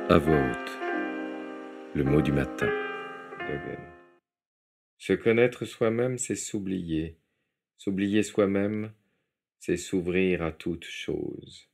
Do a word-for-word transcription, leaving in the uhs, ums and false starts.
À voix haute, le mot du matin. Dogen. Se connaître soi-même, c'est s'oublier. S'oublier soi-même, c'est s'ouvrir à toute chose.